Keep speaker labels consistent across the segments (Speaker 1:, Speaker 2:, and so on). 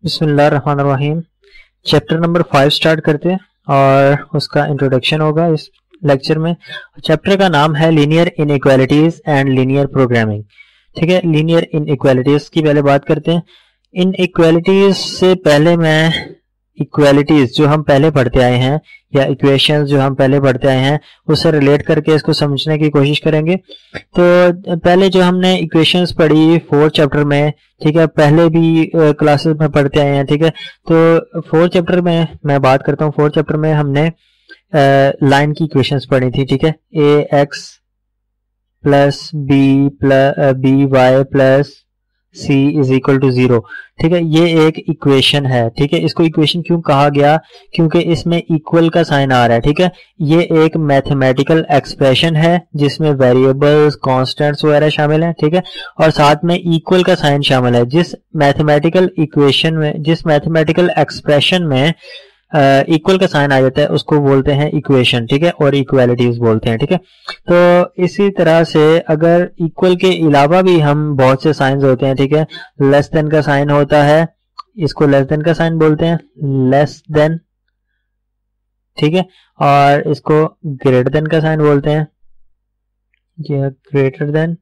Speaker 1: बिस्मिल्लाहिर्रहमानिर्रहीम। Chapter number 5 start करते हैं और उसका इंट्रोडक्शन होगा इस लेक्चर में। चैप्टर का नाम है linear inequalities and linear programming. ठीक है, लीनियर इनइक्वालिटीज की पहले बात करते हैं। इनइक्वालिटीज से पहले मैं इक्वालिटीज जो हम पहले पढ़ते आए हैं या इक्वेशंस जो हम पहले पढ़ते आए हैं उससे रिलेट करके इसको समझने की कोशिश करेंगे। तो पहले जो हमने इक्वेशंस पढ़ी 4th चैप्टर में, ठीक है, पहले भी क्लासेस में पढ़ते आए हैं। ठीक है, तो 4th चैप्टर में मैं बात करता हूँ। 4th चैप्टर में हमने लाइन की इक्वेशंस पढ़ी थी। ठीक है, A X plus B Y plus C is equal to 0। ठीक है, ये एक इक्वेशन है। ठीक है, इसको इक्वेशन क्यों कहा गया? क्योंकि इसमें इक्वल का साइन आ रहा है। ठीक है, ये एक मैथमेटिकल एक्सप्रेशन है जिसमें वेरिएबल्स, कांस्टेंट्स वगैरह शामिल हैं। ठीक है, और साथ में इक्वल का साइन शामिल है। जिस मैथमेटिकल इक्वेशन में, जिस मैथमेटिकल एक्सप्रेशन में इक्वल का साइन आ जाता है उसको बोलते हैं इक्वेशन। ठीक है, और इक्वालिटीज बोलते हैं। ठीक है, तो इसी तरह से अगर इक्वल के अलावा भी हम बहुत से साइंस होते हैं। ठीक है, लेस देन का साइन होता है, इसको लेस देन का साइन बोलते हैं, लेस देन। ठीक है, और इसको ग्रेटर देन का साइन बोलते हैं, ये ग्रेटर देन।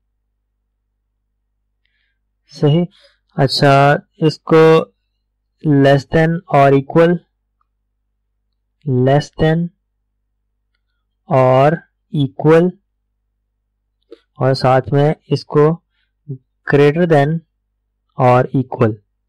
Speaker 1: सही। अच्छा, इसको लेस देन और इक्वल, लेस देन और इक्वल, और साथ में इसको ग्रेटर देन और इक्वल,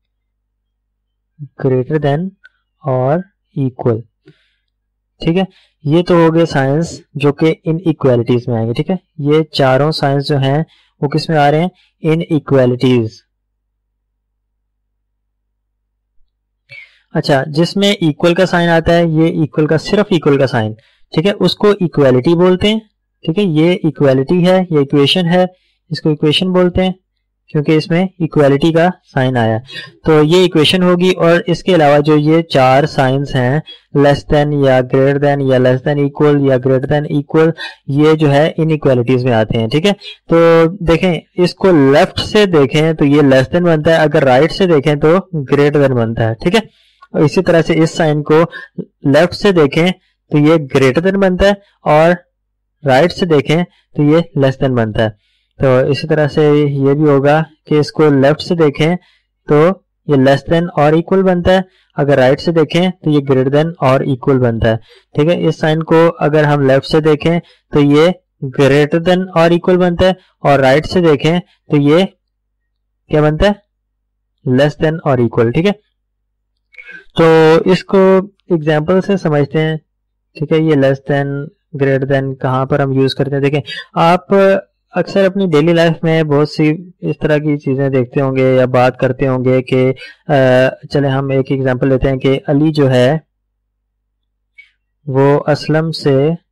Speaker 1: ग्रेटर देन और इक्वल। ठीक है, ये तो हो गए साइंस जो कि इन इक्वालिटीज में आएंगे। ठीक है, ये चारों साइंस जो हैं वो किस में आ रहे हैं? Inequalities. अच्छा, जिसमें इक्वल का साइन आता है, ये इक्वल का, सिर्फ इक्वल का साइन, ठीक है, उसको इक्वालिटी बोलते हैं। ठीक है, ये इक्वालिटी है, ये इक्वेशन है, इसको इक्वेशन बोलते हैं क्योंकि इसमें इक्वालिटी का साइन आया। तो ये इक्वेशन होगी। और इसके अलावा जो ये चार साइंस हैं, लेस देन या ग्रेटर देन या लेस देन इक्वल या ग्रेटर देन इक्वल, ये जो है इन इक्वालिटीज में आते हैं। ठीक है, तो देखें, इसको लेफ्ट से देखें तो ये लेस देन बनता है, अगर राइट से देखें तो ग्रेटर देन बनता है। ठीक है, और इसी तरह से इस साइन को लेफ्ट से देखें तो ये ग्रेटर देन बनता है, और राइट से देखें तो ये लेस देन बनता है। तो इसी तरह से ये भी होगा कि इसको लेफ्ट से देखें तो ये लेस देन और इक्वल बनता है, अगर राइट से देखें तो ये ग्रेटर देन और इक्वल बनता है। ठीक है, इस साइन को अगर हम लेफ्ट से देखें तो ये ग्रेटर देन और इक्वल बनता है, और राइट से देखें तो ये क्या बनता है? लेस देन और इक्वल। ठीक है, तो इसको एग्जाम्पल से समझते हैं। ठीक है, ये लेस देन, ग्रेटर देन कहाँ पर हम यूज करते हैं? देखें, आप अक्सर अपनी डेली लाइफ में बहुत सी इस तरह की चीजें देखते होंगे या बात करते होंगे कि चले हम एक एग्जांपल लेते हैं कि अली जो है वो असलम से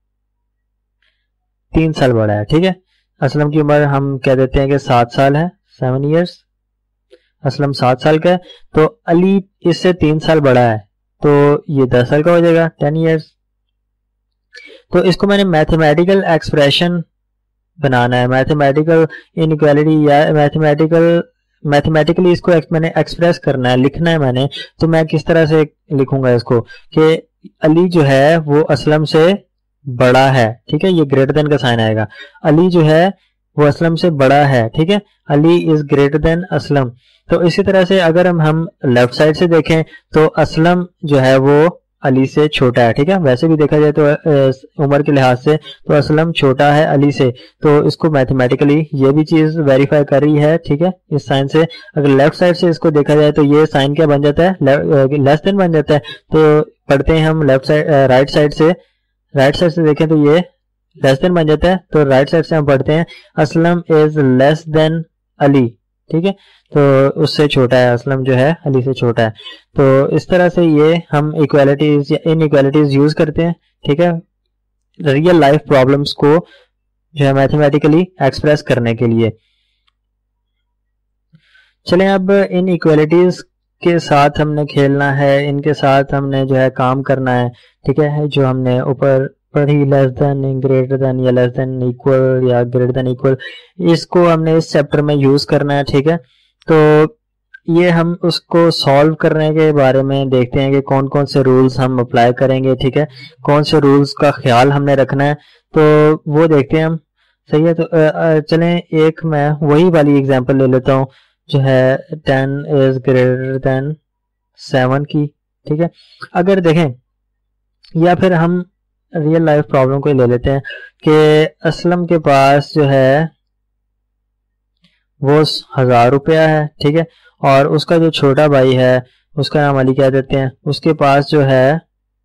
Speaker 1: 3 साल बड़ा है। ठीक है, असलम की उम्र हम कह देते हैं कि 7 साल है, 7 ईयर्स। असलम 7 साल का है, तो अली इससे 3 साल बड़ा है, तो ये 10 साल का हो जाएगा, 10 ईयर्स। तो इसको मैंने मैथमेटिकल एक्सप्रेशन बनाना है, मैथमेटिकल इनइक्वालिटी या मैथमेटिकली इसको मैंने एक्सप्रेस करना है, लिखना है मैंने। तो मैं किस तरह से लिखूंगा इसको कि अली जो है वो असलम से बड़ा है। ठीक है, ये ग्रेटर देन का साइन आएगा। अली जो है वो असलम से बड़ा है। ठीक है, Ali is greater than Aslam. तो इसी तरह से अगर हम लेफ्ट साइड से देखें तो असलम जो है वो अली से छोटा है। ठीक है, वैसे भी देखा जाए तो उम्र के लिहाज से तो असलम छोटा है अली से, तो इसको मैथमेटिकली ये भी चीज वेरीफाई कर रही है। ठीक है, इस साइन से अगर लेफ्ट साइड से इसको देखा जाए तो ये साइन क्या बन जाता है? लेस देन बन जाता है। तो पढ़ते हैं हम लेफ्ट साइड, राइट साइड से देखें तो ये लेस देन बन जाता है। तो राइट साइड से हम पढ़ते हैं Aslam is less than Ali. ठीक है, तो उससे छोटा है, असलम जो है अली से छोटा है। तो इस तरह से ये हम इक्वालिटीज या इनइक्वालिटीज यूज करते हैं। ठीक है, रियल लाइफ प्रॉब्लम्स को जो है मैथमेटिकली एक्सप्रेस करने के लिए। चलें, अब इन इक्वालिटीज के साथ हमने खेलना है, इनके साथ हमने जो है काम करना है। ठीक है, जो हमने ऊपर पढ़ी, लेस देन, ग्रेटर देन या लेस देन इक्वल या ग्रेटर देन इक्वल, इसको हमने इस चैप्टर में यूज करना है। ठीक है, तो ये हम उसको सॉल्व करने के बारे में देखते हैं कि कौन कौन से रूल्स हम अप्लाई करेंगे, ठीक है, कौन से रूल्स का ख्याल हमने रखना है, तो वो देखते हैं हम। सही है, तो चलें एक मैं वही वाली एग्जांपल ले लेता हूँ जो है 10 इज ग्रेटर देन 7 की, ठीक है। अगर देखें, या फिर हम रियल लाइफ प्रॉब्लम को ले लेते हैं कि असलम के पास जो है वो 1000 रुपया है, ठीक है, और उसका जो छोटा भाई है उसका नाम अली कह देते हैं, उसके पास जो है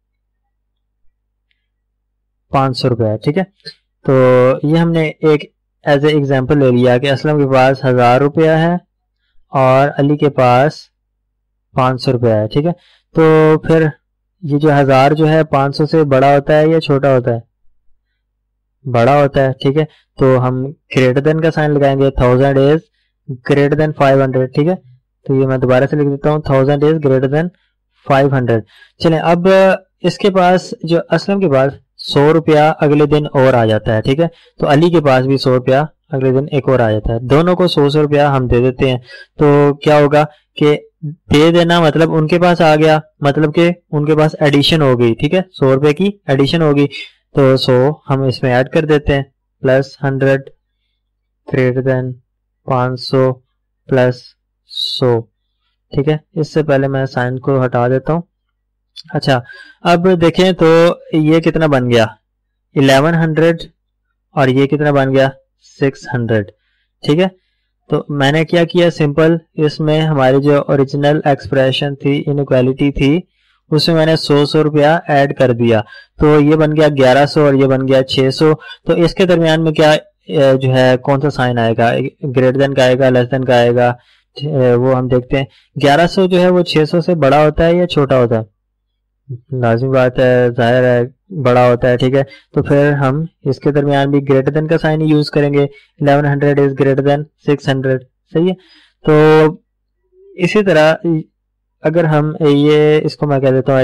Speaker 1: 500 रुपया है, ठीक है। तो ये हमने एक एज ए एग्जांपल ले लिया कि असलम के पास 1000 रुपया है और अली के पास 500 रुपया है, ठीक है। तो फिर ये जो 1000 जो है 500 से बड़ा होता है या छोटा होता है? बड़ा होता है, ठीक है। तो हम ग्रेटर देन का साइन लगाएंगे, 1000 इज ग्रेटर देन 500, ठीक है। तो ये मैं दोबारा से लिख देता हूँ, 1000 इज ग्रेटर देन 500। चलें, अब इसके पास जो असलम के पास 100 रुपया अगले दिन और आ जाता है, ठीक है। तो अली के पास भी 100 रुपया अगले दिन एक और आ जाता है, दोनों को 100 रुपया हम दे देते हैं। तो क्या होगा कि दे देना मतलब उनके पास आ गया, मतलब कि उनके पास एडिशन हो गई, ठीक है, 100 रुपए की एडिशन हो गई। तो 100 हम इसमें ऐड कर देते हैं, प्लस 100 ग्रेटर देन 500 प्लस 100, ठीक है। इससे पहले मैं साइन को हटा देता हूं। अच्छा, अब देखें तो ये कितना बन गया 1100 और ये कितना बन गया 600, ठीक है। तो मैंने क्या किया, सिंपल इसमें हमारी जो ओरिजिनल एक्सप्रेशन थी, इनइक्वालिटी थी, उसमें मैंने 100 रुपया ऐड कर दिया। तो ये बन गया 1100 और ये बन गया 600। तो इसके दरमियान में क्या जो है कौन सा साइन आएगा, ग्रेटर देन का आएगा, लेस देन का आएगा, वो हम देखते हैं। 1100 जो है वो 600 से बड़ा होता है या छोटा होता है? लाजिमी बात है, जाहिर है बड़ा होता है, ठीक है। तो फिर हम इसके दरमियान भी ग्रेटर देन का साइन यूज करेंगे, 1100 इज ग्रेटर देन 600, सही है। तो इसी तरह अगर हम ये इसको मैं कह देता हूँ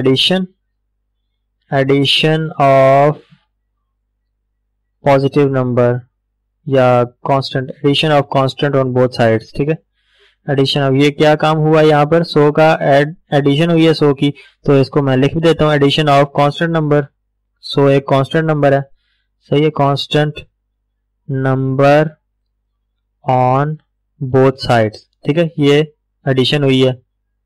Speaker 1: एडिशन ऑफ पॉजिटिव नंबर या constant, addition of constant on both sides, ठीक है। एडिशन ऑफ, ये क्या काम हुआ यहाँ पर, 100 का एडिशन हुई है 100 की, तो इसको मैं लिख भी देता हूँ एडिशन ऑफ कांस्टेंट नंबर। 100 एक कांस्टेंट नंबर है, सही है, constant number on both sides, ठीक है, ये एडिशन हुई है।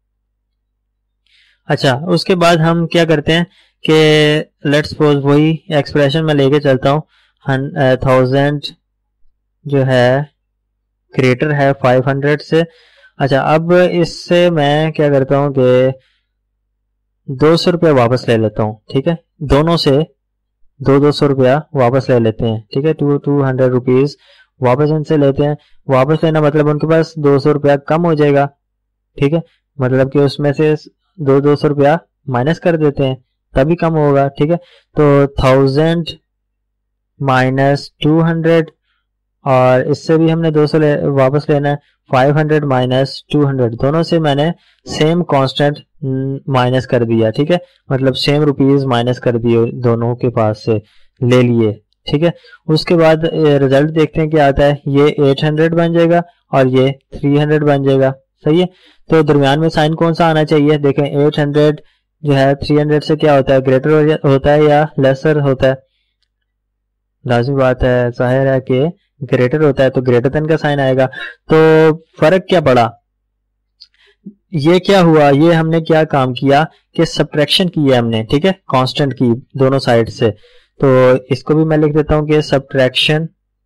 Speaker 1: अच्छा, उसके बाद हम क्या करते हैं कि लेट्स सपोज वही एक्सप्रेशन में लेके चलता हूँ, 1000 जो है ग्रेटर है 500 से। अच्छा, अब इससे मैं क्या करता हूँ कि 200 रुपया वापस ले लेता हूँ, ठीक है, दोनों से 200 रुपया वापस ले लेते हैं, ठीक है, 200 रुपीज वापस इनसे लेते हैं। वापस लेना मतलब उनके पास 200 रुपया कम हो जाएगा, ठीक है, मतलब कि उसमें से 200 रुपया माइनस कर देते हैं तभी कम होगा, ठीक है। तो 1000 माइनस 200 और इससे भी हमने 200 वापस लेना है, 500 माइनस 200, दोनों से मैंने सेम कांस्टेंट माइनस कर दिया, ठीक है, मतलब सेम रुपीज माइनस कर दिए, दोनों के पास से ले लिए, ठीक है। उसके बाद रिजल्ट देखते हैं क्या आता है, ये 800 बन जाएगा और ये 300 बन जाएगा, सही है। तो दरमियान में साइन कौन सा आना चाहिए, देखें 800 जो है 300 से क्या होता है, ग्रेटर होता है या लेसर होता है? लाजिमी बात है, जाहिर है कि ग्रेटर होता है, तो ग्रेटर देन का साइन आएगा। तो फर्क क्या पड़ा, ये क्या हुआ, ये हमने क्या काम किया कि सब्ट्रैक्शन की है हमने, ठीक है, कांस्टेंट की दोनों साइड से। तो इसको भी मैं लिख देता हूं कि subtraction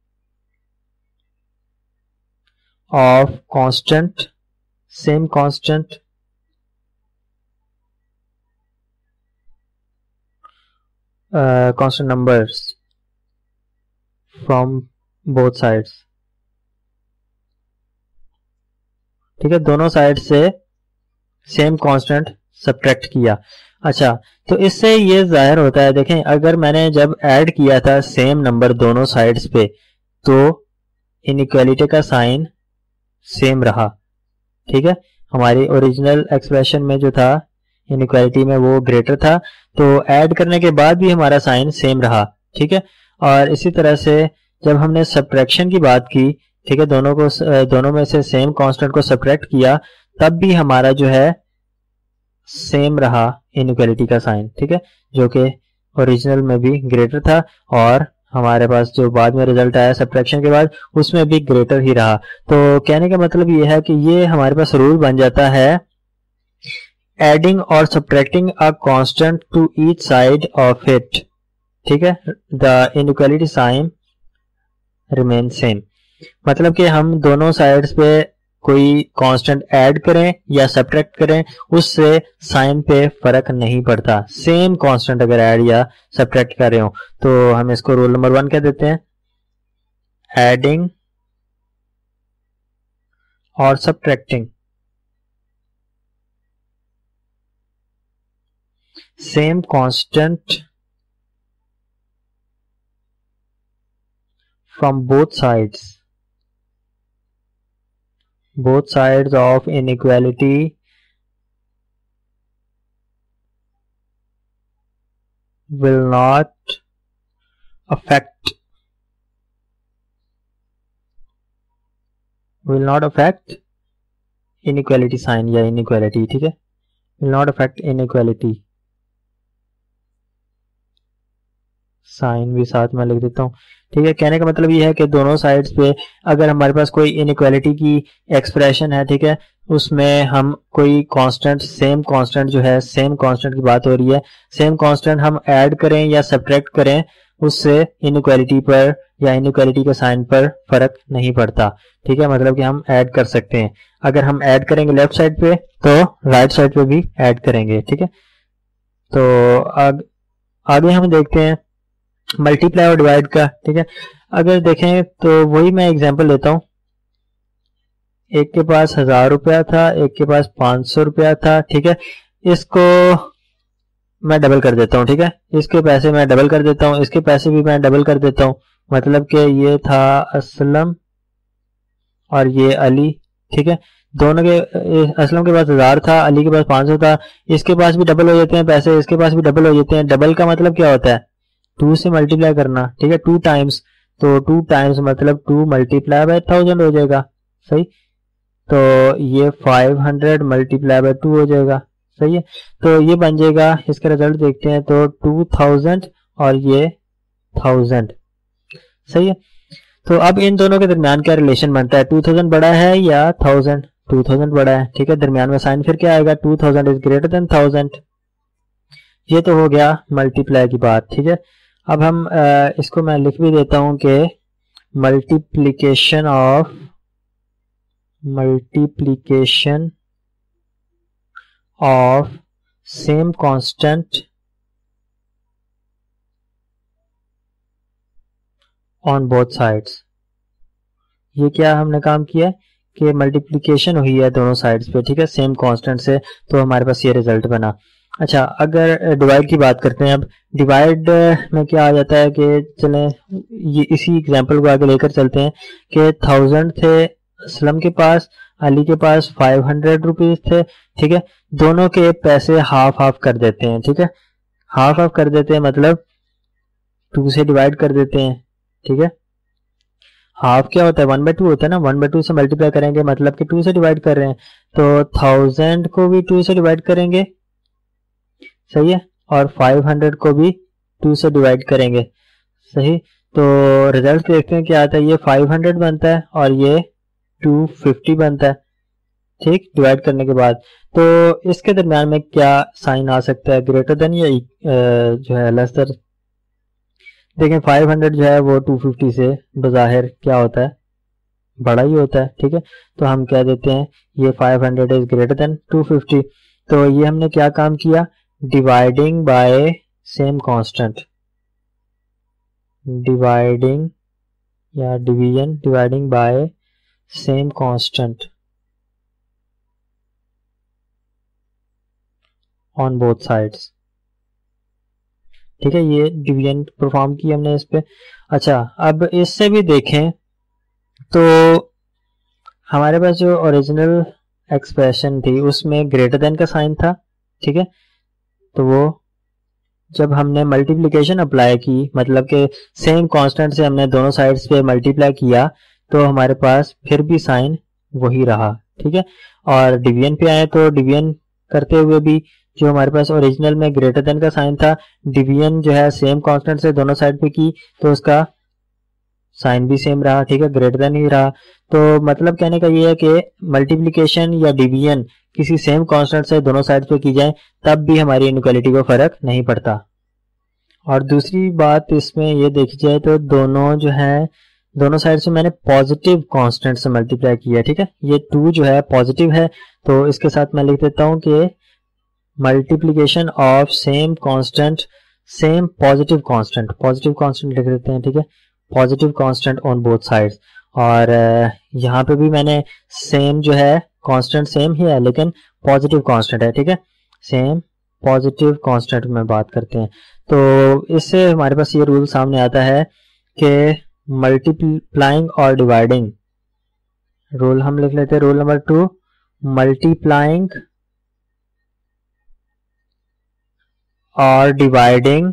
Speaker 1: of constant, same constant constant numbers from both sides, ठीक है, दोनों साइड से सेम कांस्टेंट सब्ट्रैक्ट किया। अच्छा, तो इससे ये जाहिर होता है, देखें अगर मैंने जब ऐड किया था सेम नंबर दोनों साइड्स पे तो इनइक्वालिटी का साइन सेम रहा, ठीक है, हमारी ओरिजिनल एक्सप्रेशन में जो था इनइक्वालिटी में वो ग्रेटर था, तो ऐड करने के बाद भी हमारा साइन सेम रहा, ठीक है। और इसी तरह से जब हमने सब्ट्रैक्शन की बात की, ठीक है, दोनों में से सेम कांस्टेंट को सब्ट्रैक्ट किया तब भी हमारा जो है सेम रहा इनइक्वालिटी का साइन, ठीक है, जो कि ओरिजिनल में भी ग्रेटर था और हमारे पास जो बाद में रिजल्ट आया सब्ट्रैक्शन के बाद उसमें भी ग्रेटर ही रहा। तो कहने का मतलब ये है कि ये हमारे पास रूल बन जाता है एडिंग और subtracting a constant to each side of it, ठीक है, the inequality sign remain same. मतलब कि हम दोनों साइड्स पे कोई कांस्टेंट ऐड करें या सब्ट्रैक्ट करें उससे साइन पे फर्क नहीं पड़ता, सेम कांस्टेंट अगर ऐड या सब्ट्रैक्ट कर रहे हो। तो हम इसको रूल नंबर 1 कह देते हैं, एडिंग और subtracting same constant from both sides of inequality will not affect inequality sign या inequality, ठीक है, will not affect inequality sign भी साथ में लिख देता हूँ, ठीक है। कहने का मतलब ये है कि दोनों साइड्स पे अगर हमारे पास कोई इनइक्वालिटी की एक्सप्रेशन है, ठीक है, उसमें हम कोई कांस्टेंट, सेम कांस्टेंट जो है, सेम कांस्टेंट की बात हो रही है, सेम कांस्टेंट हम ऐड करें या सब्ट्रैक्ट करें उससे इनइक्वालिटी पर या इनइक्वालिटी के साइन पर फर्क नहीं पड़ता, ठीक है। मतलब कि हम ऐड कर सकते हैं, अगर हम ऐड करेंगे लेफ्ट साइड पे तो राइट साइड पे भी ऐड करेंगे, ठीक है। तो आगे हम देखते हैं मल्टीप्लाई और डिवाइड का, ठीक है। अगर देखें तो वही मैं एग्जांपल लेता हूं, एक के पास 1000 रुपया था, एक के पास 500 रुपया था, ठीक है, इसको मैं डबल कर देता हूं, ठीक है, इसके पैसे मैं डबल कर देता हूं, इसके पैसे भी मैं डबल कर देता हूं। मतलब कि ये था असलम और ये अली, ठीक है, दोनों के, असलम के पास 1000 था, अली के पास 500 था, इसके पास भी डबल हो जाते हैं पैसे, इसके पास भी डबल हो जाते हैं। डबल का मतलब क्या होता है, 2 से मल्टीप्लाई करना, ठीक है, 2 टाइम्स, तो 2 टाइम्स मतलब 2 मल्टीप्लाई बाय 1000 हो जाएगा, सही। तो ये 500 मल्टीप्लाई बाय 2 हो जाएगा, सही है। तो ये बन जाएगा, इसका रिजल्ट देखते हैं, तो 2000 और ये 1000, सही है। तो अब इन दोनों के दरमियान क्या रिलेशन बनता है, 2000 बड़ा है या 1000, 2000 बड़ा है, ठीक है, दरमियान में साइन फिर क्या आएगा, 2000 इज ग्रेटर देन 1000। ये तो हो गया मल्टीप्लाई की बात, ठीक है। अब हम इसको मैं लिख भी देता हूं कि multiplication of same constant on both sides. ये क्या हमने काम किया है कि मल्टीप्लिकेशन हुई है दोनों साइड्स पे, ठीक है, सेम कांस्टेंट से, तो हमारे पास ये रिजल्ट बना। अच्छा, अगर डिवाइड की बात करते हैं, अब डिवाइड में क्या आ जाता है कि चलें ये इसी एग्जांपल को आगे लेकर चलते हैं कि 1000 थे असलम के पास, अली के पास 500 रुपीज थे, ठीक है, दोनों के पैसे हाफ हाफ कर देते हैं, ठीक है, हाफ हाफ कर देते हैं मतलब 2 से डिवाइड कर देते हैं, ठीक है। हाफ क्या होता है, 1/2 होता है ना, 1/2 से मल्टीप्लाई करेंगे मतलब कि 2 से डिवाइड कर रहे हैं, तो 1000 को भी 2 से डिवाइड करेंगे, सही है, और 500 को भी 2 से डिवाइड करेंगे, सही। तो रिजल्ट देखते हैं क्या आता है, ये 500 बनता है और ये 250 बनता है, ठीक, डिवाइड करने के बाद। तो इसके दरम्यान में क्या साइन आ सकता है, ग्रेटर देन या जो है लेस देन। देखें 500 जो है वो 250 से बज़ाहिर क्या होता है, बड़ा ही होता है, ठीक है, तो हम कह देते हैं ये 500 इज ग्रेटर देन 250। तो ये हमने क्या काम किया, dividing by same constant, dividing या division, dividing by same constant on both sides, ठीक है, ये डिवीजन परफॉर्म की हमने इस पे। अच्छा, अब इससे भी देखें तो हमारे पास जो ओरिजिनल एक्सप्रेशन थी उसमें ग्रेटर देन का साइन था, ठीक है, तो वो जब हमने मल्टीप्लिकेशन अप्लाई की, मतलब कि सेम कांस्टेंट से हमने दोनों साइड्स पे मल्टीप्लाई किया, तो हमारे पास फिर भी साइन वही रहा, ठीक है। और डिवीजन पे आए तो डिवीजन करते हुए भी जो हमारे पास ओरिजिनल में ग्रेटर देन का साइन था, डिवीजन जो है सेम कांस्टेंट से दोनों साइड पे की तो उसका साइन भी सेम रहा, ठीक है, ग्रेटर देन ही रहा। तो मतलब कहने का ये है कि मल्टीप्लिकेशन या डिवीजन किसी सेम कांस्टेंट से दोनों साइड पे की जाए तब भी हमारी इनइक्वालिटी को फर्क नहीं पड़ता। और दूसरी बात इसमें ये देखी जाए तो दोनों जो है दोनों साइड से मैंने पॉजिटिव कांस्टेंट से मल्टीप्लाई किया, ठीक है। ये 2 जो है पॉजिटिव है तो इसके साथ मैं लिख देता हूं कि multiplication of same constant same positive constant लिख देते हैं, ठीक है, positive constant on both sides. और यहाँ पे भी मैंने सेम जो है कांस्टेंट सेम ही है लेकिन पॉजिटिव कांस्टेंट है, ठीक है, सेम पॉजिटिव कांस्टेंट में बात करते हैं। तो इससे हमारे पास ये रूल सामने आता है कि मल्टीप्लाइंग और डिवाइडिंग रूल हम लिख लेते हैं। रूल नंबर 2, मल्टीप्लाइंग और डिवाइडिंग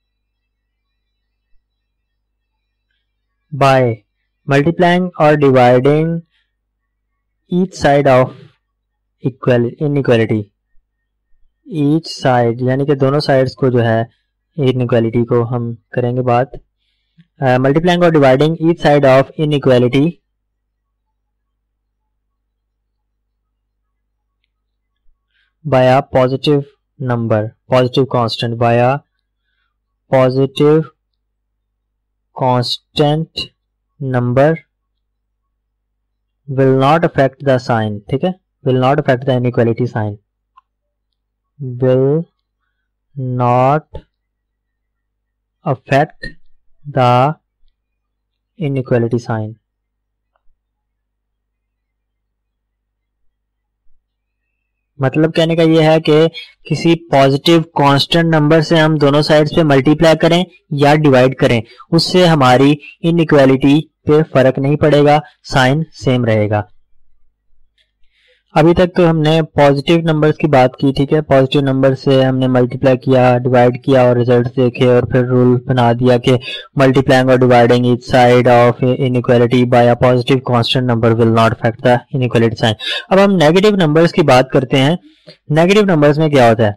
Speaker 1: बाय मल्टीप्लाइंग और dividing each side of inequality, each side यानी कि दोनों साइड्स को जो है इनइक्वालिटी को हम करेंगे बात। मल्टीप्लाइंग और dividing each side of inequality by a positive number, positive constant, by a positive constant number will not affect the sign, ठीक है, will not affect the inequality sign, will not affect the inequality sign। मतलब कहने का ये है कि किसी positive constant number से हम दोनों साइड्स पे मल्टीप्लाई करें या डिवाइड करें उससे हमारी इनइक्वालिटी पे फर्क नहीं पड़ेगा, साइन सेम रहेगा। अभी तक तो हमने पॉजिटिव नंबर्स की बात की, ठीक है, पॉजिटिव नंबर से हमने मल्टीप्लाई किया, डिवाइड किया और रिजल्ट देखे और फिर रूल बना दिया कि मल्टीप्लाइंग और dividing each side of inequality by a positive constant number will not affect the inequality sign. अब हम नेगेटिव नंबर्स की बात करते हैं। नेगेटिव नंबर्स में क्या होता है,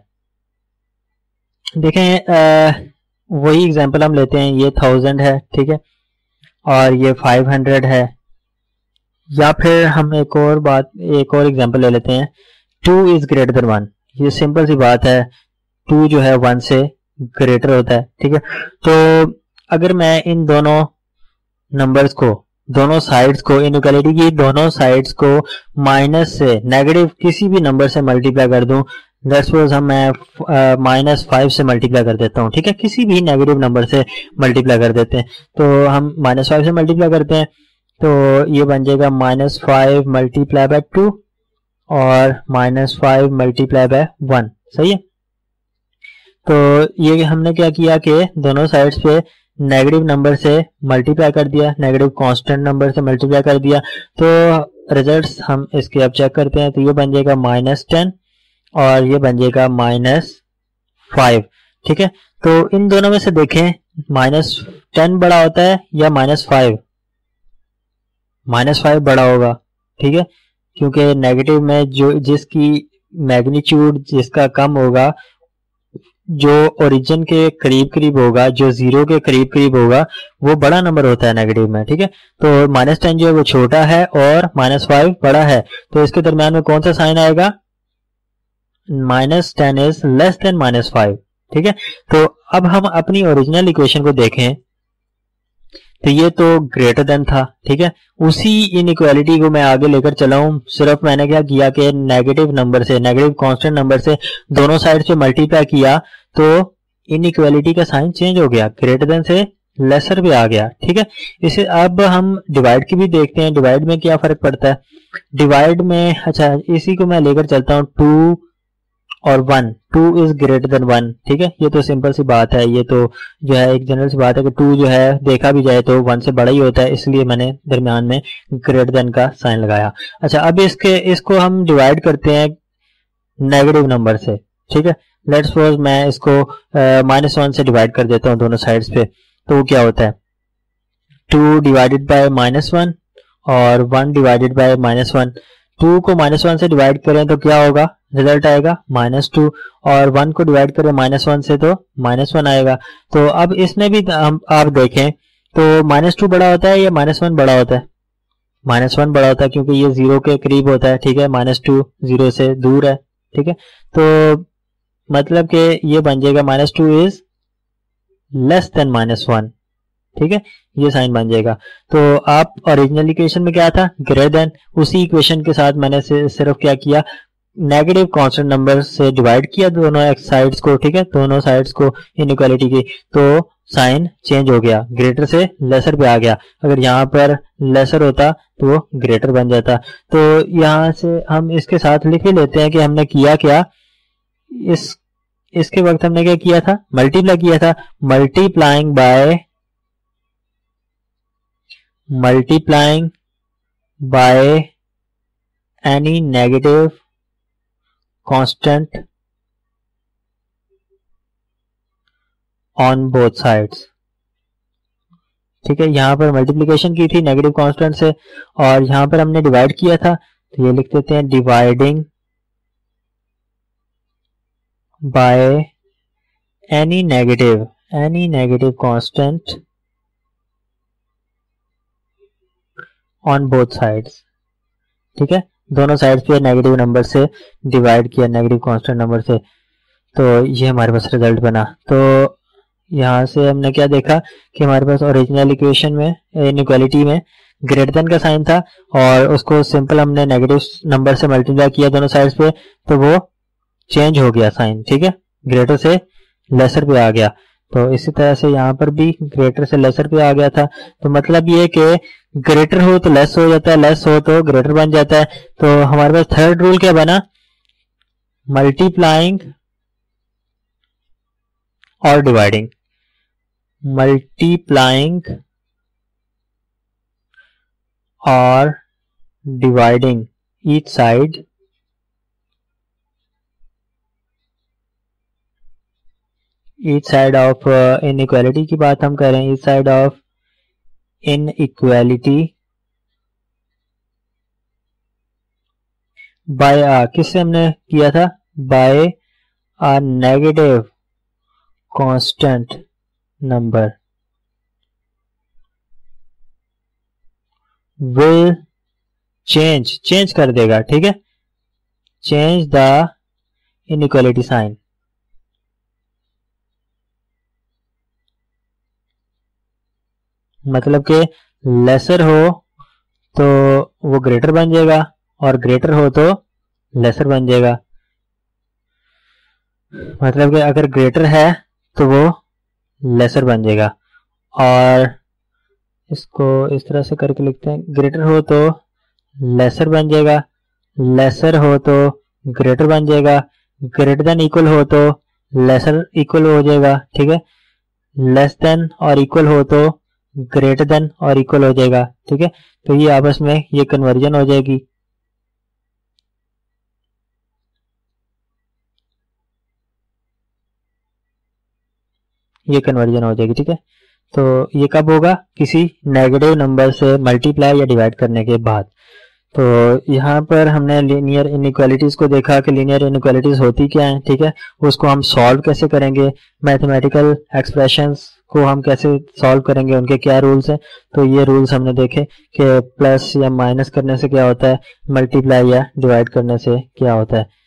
Speaker 1: देखें वही एग्जाम्पल हम लेते हैं, ये 1000 है, ठीक है, और ये 500 है। या फिर हम एक और एग्जांपल ले लेते हैं, 2 इज ग्रेटर देन 1। ये सिंपल सी बात है, 2 जो है 1 से ग्रेटर होता है, ठीक है। तो अगर मैं इन दोनों नंबर्स को, दोनों साइड्स को, इनइक्वालिटी की दोनों साइड्स को माइनस से, नेगेटिव किसी भी नंबर से मल्टीप्लाई कर दूं, लेट्स सपोज मैं -5 से मल्टीप्लाई कर देता हूं, ठीक है, किसी भी नेगेटिव नंबर से मल्टीप्लाई कर देते हैं। तो हम -5 से मल्टीप्लाई करते हैं तो ये बन जाएगा -5 मल्टीप्लाई बाय 2 और -5 मल्टीप्लाई बाय 1, सही है। तो ये हमने क्या किया कि दोनों साइड्स पे नेगेटिव नंबर से मल्टीप्लाई कर दिया, नेगेटिव कांस्टेंट नंबर से मल्टीप्लाई कर दिया। तो रिजल्ट्स हम इसके अब चेक करते हैं। तो ये बन जाएगा -10 और ये बन जाएगा -5, ठीक है। तो इन दोनों में से देखें -10 बड़ा होता है या -5? -5 बड़ा होगा, ठीक है, क्योंकि नेगेटिव में जो जिसकी मैग्नीट्यूड जिसका कम होगा, जो ओरिजिन के करीब करीब होगा, जो 0 के करीब करीब होगा, वो बड़ा नंबर होता है नेगेटिव में, ठीक है। तो -10 जो है वो छोटा है और -5 बड़ा है, तो इसके दरम्यान में कौन सा साइन आएगा? -10 इज लेस देन -5, ठीक है। तो अब हम अपनी ओरिजिनल इक्वेशन को देखें तो ये तो ग्रेटर देन था, ठीक है। उसी इनइक्वालिटी को मैं आगे लेकर चला हूं, सिर्फ मैंने क्या किया कि नेगेटिव नंबर से, नेगेटिव कांस्टेंट नंबर से दोनों साइड से मल्टीप्लाई किया तो इनइक्वालिटी का साइन चेंज हो गया, ग्रेटर देन से लेसर पे आ गया, ठीक है। इसे अब हम डिवाइड की भी देखते हैं, डिवाइड में क्या फर्क पड़ता है। डिवाइड में, अच्छा इसी को मैं लेकर चलता हूँ, 2 और 1, 2 इज ग्रेटर देन 1, ठीक है। ये तो सिंपल सी बात है, ये तो जो है एक जनरल सी बात है कि 2 जो है देखा भी जाए तो 1 से बड़ा ही होता है, इसलिए मैंने दरमियान में ग्रेटर देन का साइन लगाया। अच्छा अब इसको हम डिवाइड करते हैं नेगेटिव नंबर से, ठीक है। लेट्स सपोज मैं इसको -1 से डिवाइड कर देता हूँ दोनों साइड्स पे, तो वो क्या होता है, 2 डिवाइडेड बाय -1 और 1 डिवाइडेड बाय -1, 2 को -1 से डिवाइड करें तो क्या होगा, रिजल्ट आएगा -2, और 1 को डिवाइड करें -1 से तो -1 आएगा। तो अब इसमें भी हम आप देखें तो -2 बड़ा होता है या -1 बड़ा होता है? -1 बड़ा होता है, क्योंकि ये 0 के करीब होता है, ठीक है, -2 0 से दूर है, ठीक है। तो मतलब कि ये बन जाएगा -2 इज लेस देन -1, ठीक है, ये साइन बन जाएगा। तो आप ओरिजिनल इक्वेशन में क्या था, ग्रेटर देन, उसी इक्वेशन के साथ मैंने सिर्फ क्या किया, नेगेटिव कांस्टेंट नंबर से डिवाइड किया दोनों साइड्स को, ठीक है, दोनों साइड्स को इनइक्वालिटी की, तो साइन चेंज हो गया, ग्रेटर से लेसर पे आ गया। अगर यहाँ पर लेसर होता तो वो ग्रेटर बन जाता। तो यहाँ से हम इसके साथ लिख ही लेते हैं कि हमने किया क्या, इसके वक्त हमने क्या किया था, मल्टीप्लाई किया था, multiplying by any negative constant on both sides, ठीक है। यहां पर मल्टीप्लिकेशन की थी नेगेटिव कांस्टेंट से, और यहां पर हमने डिवाइड किया था, तो ये लिख देते हैं dividing by any negative constant on both sides, ठीक है, दोनों साइड्स पे नेगेटिव नंबर से डिवाइड किया, नेगेटिव कांस्टेंट नंबर से, तो ये हमारे पास रिजल्ट बना। तो यहाँ से हमने क्या देखा कि हमारे पास ओरिजिनल इक्वेशन में इनइक्वालिटी में ग्रेटर देन का साइन था, और उसको सिंपल हमने नेगेटिव नंबर से मल्टीप्लाई किया दोनों साइड्स पे, तो वो चेंज हो गया साइन, ठीक है, ग्रेटर से लेसर पे आ गया। तो इसी तरह से यहाँ पर भी ग्रेटर से लेसर पे आ गया था। तो मतलब ये कि ग्रेटर हो तो लेस हो जाता है, लेस हो तो ग्रेटर बन जाता है। तो हमारे पास थर्ड रूल क्या बना, मल्टीप्लाइंग और डिवाइडिंग, मल्टीप्लाइंग और dividing each side of inequality की बात हम कर रहे हैं, each side of inequality by किससे हमने किया था, by a negative constant number will change कर देगा, ठीक है, चेंज द इनइक्वालिटी साइन, मतलब कि लेसर हो तो वो ग्रेटर बन जाएगा, और ग्रेटर हो तो लेसर बन जाएगा। मतलब कि अगर ग्रेटर है तो वो लेसर बन जाएगा, और इसको इस तरह से करके लिखते हैं, ग्रेटर हो तो लेसर बन जाएगा, लेसर हो तो ग्रेटर बन जाएगा, ग्रेटर देन इक्वल हो तो लेसर इक्वल हो जाएगा, ठीक है, लेस देन और इक्वल हो तो ग्रेटर देन और इक्वल हो जाएगा, ठीक है। तो ये आपस में ये कन्वर्जन हो जाएगी, ये कन्वर्जन हो जाएगी, ठीक है। तो ये कब होगा, किसी नेगेटिव नंबर से मल्टीप्लाई या डिवाइड करने के बाद। तो यहाँ पर हमने लीनियर इनइक्वालिटीज को देखा कि लीनियर इनइक्वालिटीज होती क्या है, ठीक है, उसको हम सॉल्व कैसे करेंगे, मैथमेटिकल एक्सप्रेशंस को हम कैसे सॉल्व करेंगे, उनके क्या रूल्स हैं। तो ये रूल्स हमने देखे कि प्लस या माइनस करने से क्या होता है, मल्टीप्लाई या डिवाइड करने से क्या होता है।